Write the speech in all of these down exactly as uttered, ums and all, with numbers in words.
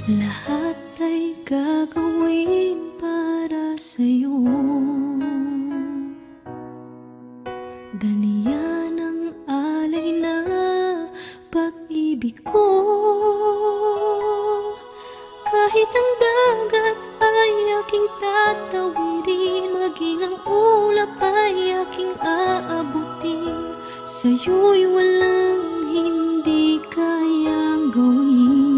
Lahat ay gagawin para sa'yo. Ganiyan ang alay na pag-ibig ko. Kahit ang dagat ay aking tatawirin, maging ang ulap ay aking aabutin, sa'yo'y walang hindi kayang gawin.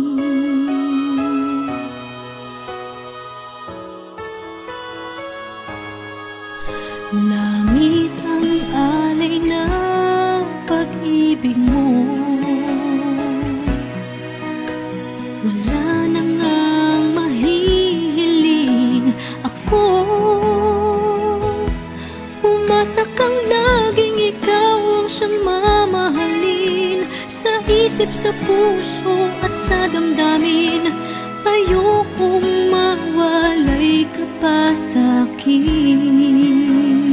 Langit ang alay ng pag-ibig mo, wala na ngang mahihiling ako. Umasa kang laging ikaw ang siyang mamahalin, sa isip, sa puso at sa damdamin. Ayokong mawalay ka pa sa'kin.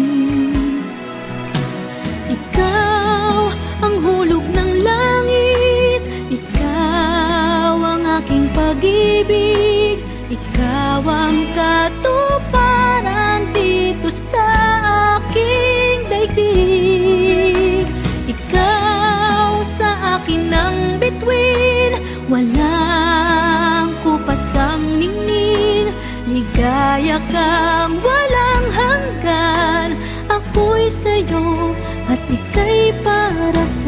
Ikaw ang hulog ng langit, ikaw ang aking pag-ibig, ikaw ang katuparan dito sa aking daigdig. Ikaw sa akin ang bituin, walang kupasang ningning. Ligaya kang walang hanggan, ako'y sa'yo at ika'y para sa'yo.